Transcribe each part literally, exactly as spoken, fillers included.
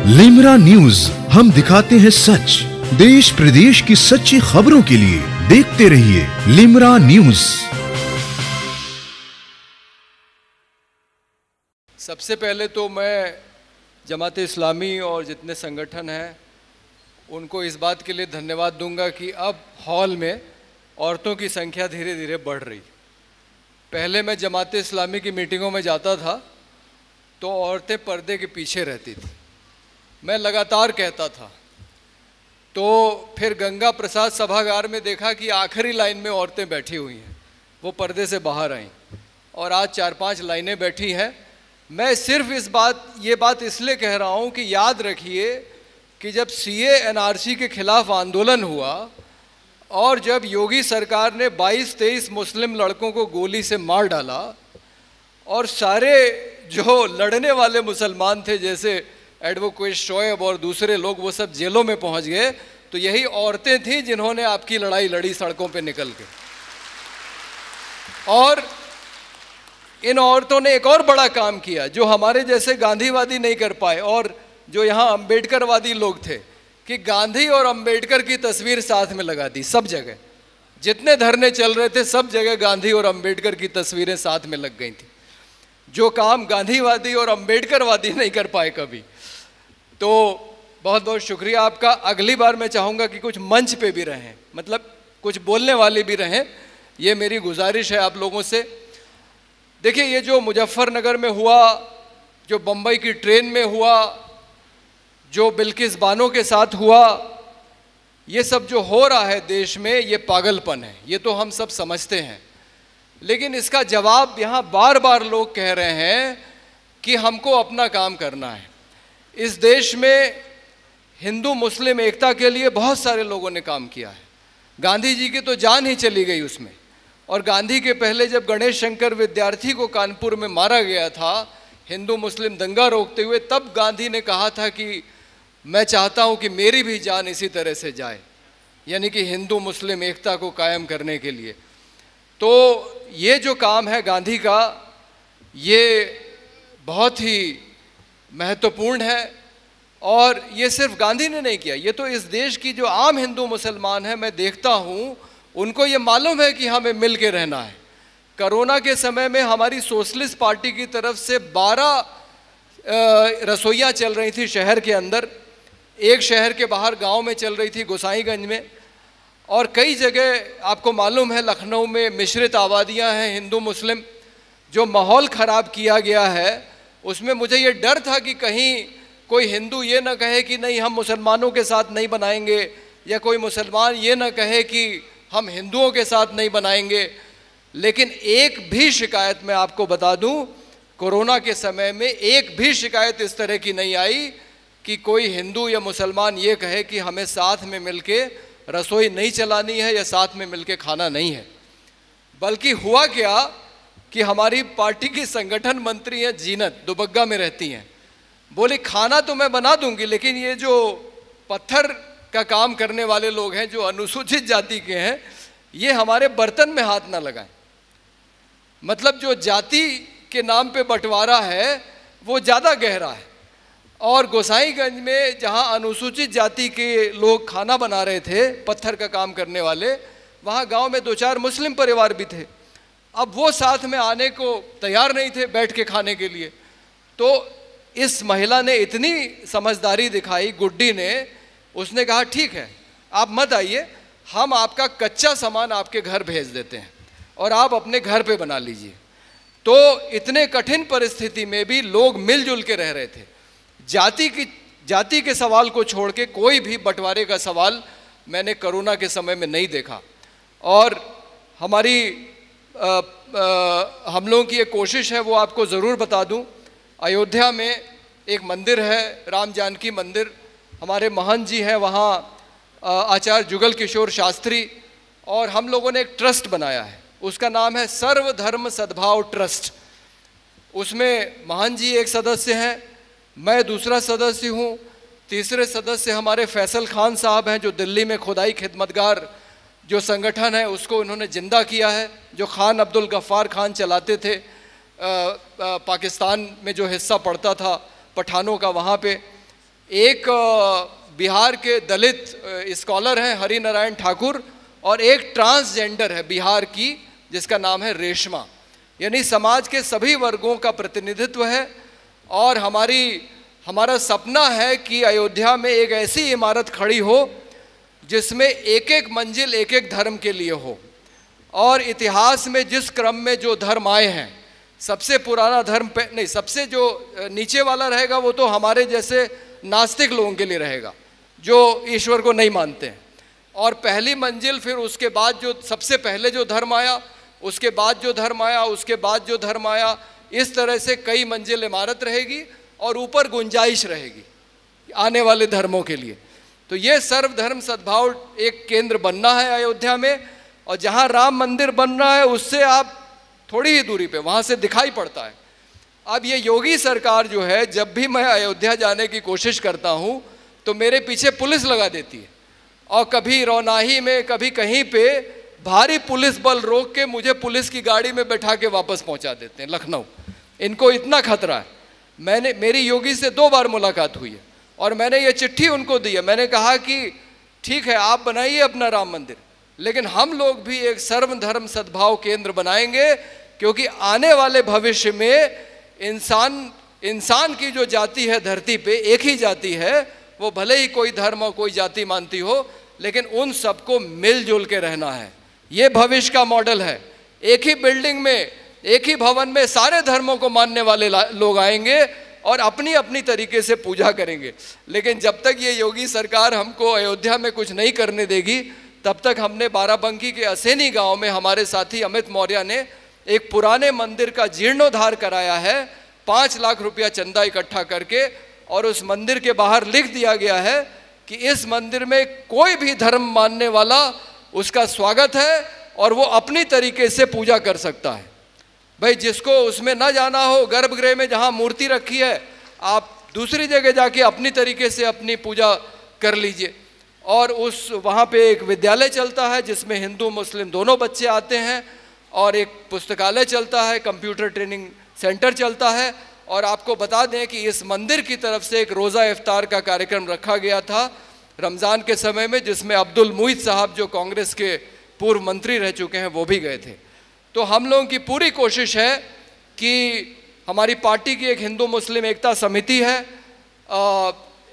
Limra news, हम दिखाते हैं सच। देश प्रदेश की सच्ची खबरों के लिए देखते रहिए लिमरा न्यूज। सबसे पहले तो मैं जमात इस्लामी और जितने संगठन हैं उनको इस बात के लिए धन्यवाद दूंगा कि अब हॉल में औरतों की संख्या धीरे धीरे बढ़ रही। पहले मैं जमात इस्लामी की मीटिंगों में जाता था तो औरतें पर्दे के पीछे रहती थी। मैं लगातार कहता था, तो फिर गंगा प्रसाद सभागार में देखा कि आखिरी लाइन में औरतें बैठी हुई हैं, वो पर्दे से बाहर आईं और आज चार पांच लाइनें बैठी हैं। मैं सिर्फ इस बात ये बात इसलिए कह रहा हूँ कि याद रखिए कि जब सीए एनआरसी के खिलाफ आंदोलन हुआ और जब योगी सरकार ने बाईस तेईस मुस्लिम लड़कों को गोली से मार डाला और सारे जो लड़ने वाले मुसलमान थे जैसे एडवोकेट शोएब और दूसरे लोग वो सब जेलों में पहुंच गए, तो यही औरतें थीं जिन्होंने आपकी लड़ाई लड़ी सड़कों पे निकल के। और इन औरतों ने एक और बड़ा काम किया जो हमारे जैसे गांधीवादी नहीं कर पाए और जो यहाँ अम्बेडकरवादी लोग थे, कि गांधी और अम्बेडकर की तस्वीर साथ में लगा दी। सब जगह जितने धरने चल रहे थे सब जगह गांधी और अम्बेडकर की तस्वीरें साथ में लग गई थी, जो काम गांधीवादी और अम्बेडकरवादी नहीं कर पाए कभी। तो बहुत बहुत शुक्रिया आपका। अगली बार मैं चाहूँगा कि कुछ मंच पे भी रहें, मतलब कुछ बोलने वाले भी रहें, ये मेरी गुजारिश है आप लोगों से। देखिए, ये जो मुजफ्फरनगर में हुआ, जो बम्बई की ट्रेन में हुआ, जो बिल्किस बानो के साथ हुआ, ये सब जो हो रहा है देश में, ये पागलपन है, ये तो हम सब समझते हैं। लेकिन इसका जवाब यहाँ बार बार लोग कह रहे हैं कि हमको अपना काम करना है। इस देश में हिंदू मुस्लिम एकता के लिए बहुत सारे लोगों ने काम किया है। गांधी जी की तो जान ही चली गई उसमें। और गांधी के पहले जब गणेश शंकर विद्यार्थी को कानपुर में मारा गया था हिंदू मुस्लिम दंगा रोकते हुए, तब गांधी ने कहा था कि मैं चाहता हूं कि मेरी भी जान इसी तरह से जाए, यानी कि हिंदू मुस्लिम एकता को कायम करने के लिए। तो ये जो काम है गांधी का, ये बहुत ही महत्वपूर्ण है। और ये सिर्फ गांधी ने नहीं किया, ये तो इस देश की जो आम हिंदू मुसलमान है, मैं देखता हूँ उनको ये मालूम है कि हमें मिल के रहना है। कोरोना के समय में हमारी सोशलिस्ट पार्टी की तरफ से बारह रसोइयाँ चल रही थी शहर के अंदर, एक शहर के बाहर गांव में चल रही थी गोसाईगंज में, और कई जगह आपको मालूम है लखनऊ में मिश्रित आबादियाँ हैं हिंदू मुस्लिम। जो माहौल ख़राब किया गया है उसमें मुझे ये डर था कि कहीं कोई हिंदू ये ना कहे कि नहीं हम मुसलमानों के साथ नहीं बनाएंगे, या कोई मुसलमान ये ना कहे कि हम हिंदुओं के साथ नहीं बनाएंगे। लेकिन एक भी शिकायत मैं आपको बता दूं, कोरोना के समय में एक भी शिकायत इस तरह की नहीं आई कि कोई हिंदू या मुसलमान ये कहे कि हमें साथ में मिलके रसोई नहीं चलानी है या साथ में मिलके खाना नहीं है। बल्कि हुआ क्या कि हमारी पार्टी की संगठन मंत्री हैं जीनत, दुबग्गा में रहती हैं, बोले खाना तो मैं बना दूंगी लेकिन ये जो पत्थर का काम करने वाले लोग हैं जो अनुसूचित जाति के हैं, ये हमारे बर्तन में हाथ ना लगाएं। मतलब जो जाति के नाम पे बंटवारा है वो ज़्यादा गहरा है। और गोसाईगंज में जहाँ अनुसूचित जाति के लोग खाना बना रहे थे, पत्थर का काम करने वाले, वहाँ गांव में दो चार मुस्लिम परिवार भी थे। अब वो साथ में आने को तैयार नहीं थे बैठ के खाने के लिए। तो इस महिला ने इतनी समझदारी दिखाई, गुड्डी ने, उसने कहा ठीक है आप मत आइए, हम आपका कच्चा सामान आपके घर भेज देते हैं और आप अपने घर पे बना लीजिए। तो इतने कठिन परिस्थिति में भी लोग मिलजुल के रह रहे थे। जाति की जाति के सवाल को छोड़ के कोई भी बंटवारे का सवाल मैंने कोरोना के समय में नहीं देखा। और हमारी आ, आ, हम लोगों की एक कोशिश है, वो आपको ज़रूर बता दूं। अयोध्या में एक मंदिर है, राम जानकी मंदिर, हमारे महंत जी हैं वहाँ, आचार्य जुगल किशोर शास्त्री, और हम लोगों ने एक ट्रस्ट बनाया है, उसका नाम है सर्वधर्म सद्भाव ट्रस्ट। उसमें महंत जी एक सदस्य हैं, मैं दूसरा सदस्य हूँ, तीसरे सदस्य हमारे फैसल खान साहब हैं जो दिल्ली में खुदाई खिदमतगार जो संगठन है उसको उन्होंने जिंदा किया है, जो खान अब्दुल गफ्फार खान चलाते थे। आ, आ, पाकिस्तान में जो हिस्सा पड़ता था पठानों का, वहाँ पे एक बिहार के दलित स्कॉलर हैं हरि नारायण ठाकुर, और एक ट्रांसजेंडर है बिहार की जिसका नाम है रेशमा। यानी समाज के सभी वर्गों का प्रतिनिधित्व है। और हमारी हमारा सपना है कि अयोध्या में एक ऐसी इमारत खड़ी हो जिसमें एक एक मंजिल एक एक धर्म के लिए हो। और इतिहास में जिस क्रम में जो धर्म आए हैं, सबसे पुराना धर्म पे नहीं, सबसे जो नीचे वाला रहेगा वो तो हमारे जैसे नास्तिक लोगों के लिए रहेगा जो ईश्वर को नहीं मानते हैं। और पहली मंजिल, फिर उसके बाद जो सबसे पहले जो धर्म आया, उसके बाद जो धर्म आया, उसके बाद जो धर्म आया, इस तरह से कई मंजिल इमारत रहेगी और ऊपर गुंजाइश रहेगी आने वाले धर्मों के लिए। तो ये सर्वधर्म सद्भाव एक केंद्र बनना है अयोध्या में। और जहाँ राम मंदिर बन रहा है उससे आप थोड़ी ही दूरी पे वहाँ से दिखाई पड़ता है। अब ये योगी सरकार जो है, जब भी मैं अयोध्या जाने की कोशिश करता हूँ तो मेरे पीछे पुलिस लगा देती है, और कभी रौनाही में कभी कहीं पे भारी पुलिस बल रोक के मुझे पुलिस की गाड़ी में बैठा के वापस पहुँचा देते हैं लखनऊ। इनको इतना खतरा है। मैंने मेरी योगी से दो बार मुलाकात हुई है और मैंने ये चिट्ठी उनको दी है। मैंने कहा कि ठीक है, आप बनाइए अपना राम मंदिर, लेकिन हम लोग भी एक सर्वधर्म सद्भाव केंद्र बनाएंगे, क्योंकि आने वाले भविष्य में इंसान इंसान की जो जाति है धरती पे एक ही जाति है, वो भले ही कोई धर्म और कोई जाति मानती हो, लेकिन उन सबको मिलजुल के रहना है। ये भविष्य का मॉडल है। एक ही बिल्डिंग में, एक ही भवन में सारे धर्मों को मानने वाले लोग आएंगे और अपनी अपनी तरीके से पूजा करेंगे। लेकिन जब तक ये योगी सरकार हमको अयोध्या में कुछ नहीं करने देगी, तब तक हमने बाराबंकी के असैनी गांव में हमारे साथी अमित मौर्य ने एक पुराने मंदिर का जीर्णोद्धार कराया है, पाँच लाख रुपया चंदा इकट्ठा करके। और उस मंदिर के बाहर लिख दिया गया है कि इस मंदिर में कोई भी धर्म मानने वाला उसका स्वागत है और वो अपनी तरीके से पूजा कर सकता है। भाई, जिसको उसमें ना जाना हो, गर्भगृह में जहाँ मूर्ति रखी है, आप दूसरी जगह जाके अपनी तरीके से अपनी पूजा कर लीजिए। और उस वहाँ पे एक विद्यालय चलता है जिसमें हिंदू मुस्लिम दोनों बच्चे आते हैं, और एक पुस्तकालय चलता है, कंप्यूटर ट्रेनिंग सेंटर चलता है। और आपको बता दें कि इस मंदिर की तरफ से एक रोज़ा इफ्तार का कार्यक्रम रखा गया था रमज़ान के समय में, जिसमें अब्दुल मुईद साहब जो कांग्रेस के पूर्व मंत्री रह चुके हैं वो भी गए थे। तो हम लोगों की पूरी कोशिश है कि हमारी पार्टी की एक हिंदू मुस्लिम एकता समिति है। आ,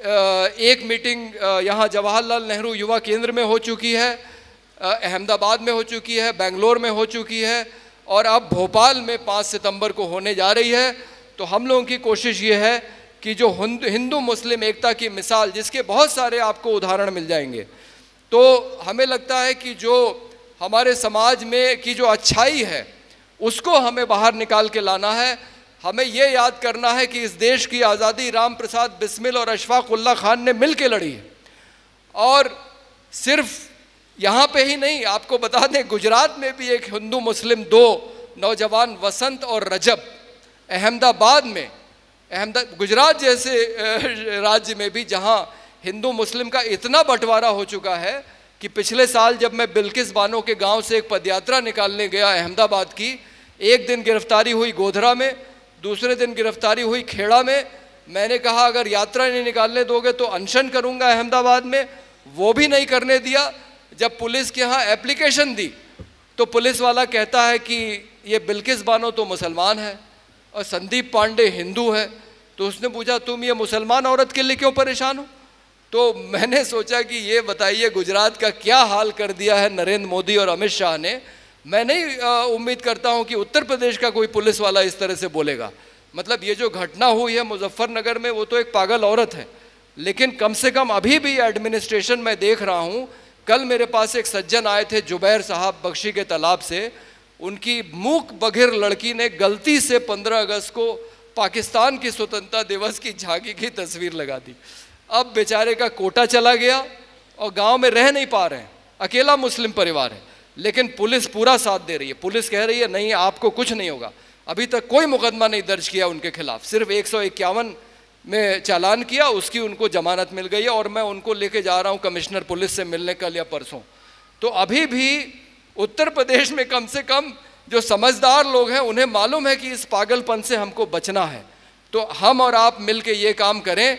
एक मीटिंग यहाँ जवाहरलाल नेहरू युवा केंद्र में हो चुकी है, अहमदाबाद में हो चुकी है, बेंगलोर में हो चुकी है, और अब भोपाल में पाँच सितंबर को होने जा रही है। तो हम लोगों की कोशिश ये है कि जो हिंदू मुस्लिम एकता की मिसाल, जिसके बहुत सारे आपको उदाहरण मिल जाएंगे, तो हमें लगता है कि जो हमारे समाज में की जो अच्छाई है उसको हमें बाहर निकाल के लाना है। हमें ये याद करना है कि इस देश की आज़ादी राम प्रसाद बिस्मिल और अशफाक उल्लाह खान ने मिल के लड़ी है। और सिर्फ यहाँ पे ही नहीं, आपको बता दें गुजरात में भी एक हिंदू मुस्लिम दो नौजवान वसंत और रजब अहमदाबाद में, अहमदा गुजरात जैसे राज्य में भी जहाँ हिंदू मुस्लिम का इतना बंटवारा हो चुका है कि पिछले साल जब मैं बिल्किस बानो के गांव से एक पदयात्रा निकालने गया अहमदाबाद की, एक दिन गिरफ्तारी हुई गोधरा में, दूसरे दिन गिरफ्तारी हुई खेड़ा में। मैंने कहा अगर यात्रा नहीं निकालने दोगे तो अनशन करूंगा अहमदाबाद में, वो भी नहीं करने दिया। जब पुलिस के यहाँ एप्लीकेशन दी तो पुलिस वाला कहता है कि ये बिल्किस बानो तो मुसलमान है और संदीप पांडे हिंदू है। तो उसने पूछा तुम ये मुसलमान औरत के लिए क्यों परेशान हो? तो मैंने सोचा कि ये बताइए गुजरात का क्या हाल कर दिया है नरेंद्र मोदी और अमित शाह ने। मैं नहीं उम्मीद करता हूँ कि उत्तर प्रदेश का कोई पुलिस वाला इस तरह से बोलेगा। मतलब ये जो घटना हुई है मुजफ्फरनगर में, वो तो एक पागल औरत है, लेकिन कम से कम अभी भी एडमिनिस्ट्रेशन मैं देख रहा हूँ। कल मेरे पास एक सज्जन आए थे जुबैर साहब बख्शी के तालाब से, उनकी मूक बधिर लड़की ने गलती से पंद्रह अगस्त को पाकिस्तान की स्वतंत्रता दिवस की झांकी की तस्वीर लगा दी। अब बेचारे का कोटा चला गया और गांव में रह नहीं पा रहे हैं, अकेला मुस्लिम परिवार है, लेकिन पुलिस पूरा साथ दे रही है। पुलिस कह रही है नहीं आपको कुछ नहीं होगा। अभी तक कोई मुकदमा नहीं दर्ज किया उनके खिलाफ, सिर्फ एक सौ इक्यावन में चालान किया, उसकी उनको जमानत मिल गई है। और मैं उनको लेके जा रहा हूँ कमिश्नर पुलिस से मिलने कल या परसों। तो अभी भी उत्तर प्रदेश में कम से कम जो समझदार लोग हैं उन्हें मालूम है कि इस पागलपन से हमको बचना है। तो हम और आप मिल के ये काम करें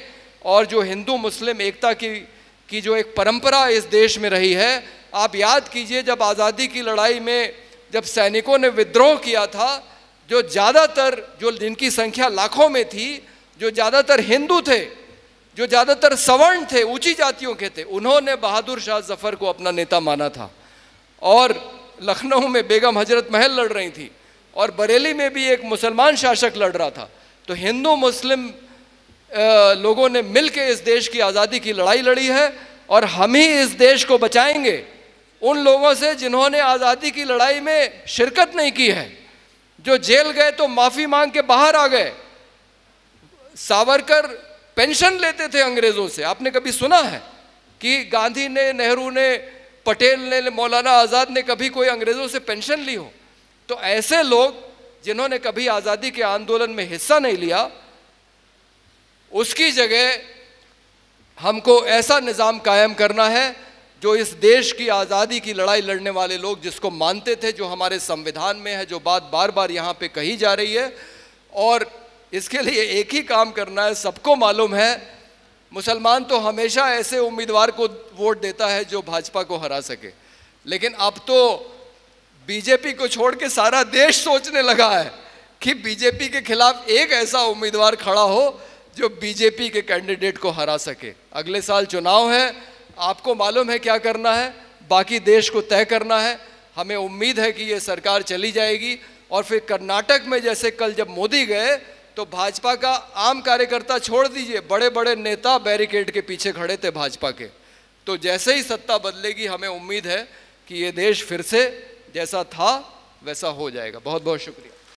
और जो हिंदू मुस्लिम एकता की की जो एक परंपरा इस देश में रही है। आप याद कीजिए, जब आज़ादी की लड़ाई में जब सैनिकों ने विद्रोह किया था, जो ज़्यादातर, जो जिनकी संख्या लाखों में थी, जो ज़्यादातर हिंदू थे, जो ज़्यादातर सवर्ण थे, ऊंची जातियों के थे, उन्होंने बहादुर शाह जफ़र को अपना नेता माना था। और लखनऊ में बेगम हजरत महल लड़ रही थी और बरेली में भी एक मुसलमान शासक लड़ रहा था। तो हिंदू मुस्लिम लोगों ने मिलकर इस देश की आज़ादी की लड़ाई लड़ी है और हम ही इस देश को बचाएंगे उन लोगों से जिन्होंने आज़ादी की लड़ाई में शिरकत नहीं की है, जो जेल गए तो माफ़ी मांग के बाहर आ गए। सावरकर पेंशन लेते थे अंग्रेज़ों से, आपने कभी सुना है कि गांधी ने, नेहरू ने, पटेल ने, मौलाना आज़ाद ने कभी कोई अंग्रेज़ों से पेंशन ली हो? तो ऐसे लोग जिन्होंने कभी आज़ादी के आंदोलन में हिस्सा नहीं लिया, उसकी जगह हमको ऐसा निज़ाम कायम करना है जो इस देश की आज़ादी की लड़ाई लड़ने वाले लोग जिसको मानते थे, जो हमारे संविधान में है, जो बात बार बार यहाँ पे कही जा रही है। और इसके लिए एक ही काम करना है। सबको मालूम है मुसलमान तो हमेशा ऐसे उम्मीदवार को वोट देता है जो भाजपा को हरा सके, लेकिन अब तो बीजेपी को छोड़ के सारा देश सोचने लगा है कि बीजेपी के खिलाफ एक ऐसा उम्मीदवार खड़ा हो जो बीजेपी के कैंडिडेट को हरा सके। अगले साल चुनाव है, आपको मालूम है क्या करना है, बाकी देश को तय करना है। हमें उम्मीद है कि ये सरकार चली जाएगी और फिर कर्नाटक में जैसे कल जब मोदी गए तो भाजपा का आम कार्यकर्ता छोड़ दीजिए, बड़े बड़े नेता बैरिकेड के पीछे खड़े थे भाजपा के। तो जैसे ही सत्ता बदलेगी हमें उम्मीद है कि ये देश फिर से जैसा था वैसा हो जाएगा। बहुत बहुत शुक्रिया।